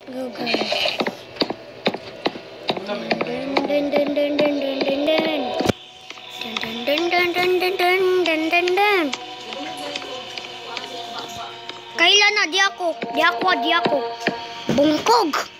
Go guys. Dun dun dun dun dun dun dun dun. Dun dun dun dun dun dun dun dun. Kailan na di ako. Bungkog.